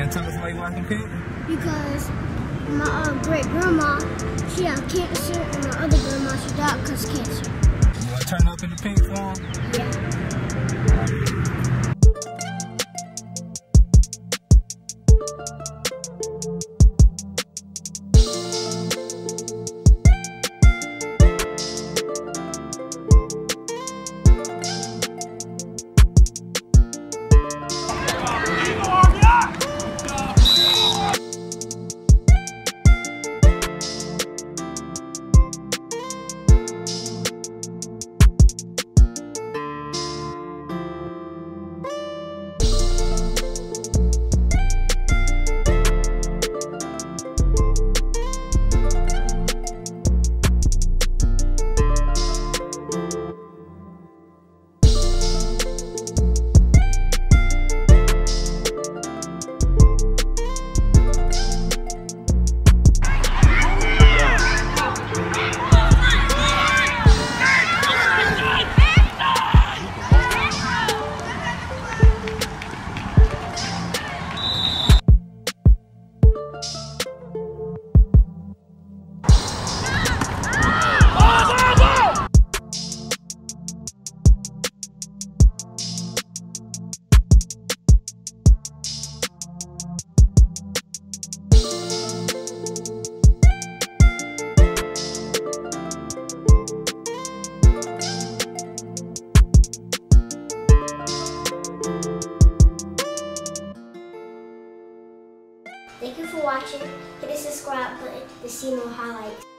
want to tell us why you watching paint? Because my great-grandma, she had cancer, and my other grandma, she died because of cancer. You want to turn up in the paint for him? Yeah. Thank you for watching. Hit the subscribe button to see more highlights.